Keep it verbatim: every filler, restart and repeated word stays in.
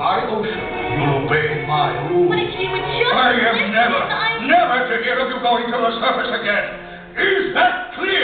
high ocean, you'll obey my rules. But if you would just I am listen, never, I... never to hear of you going to the surface again. Is that clear?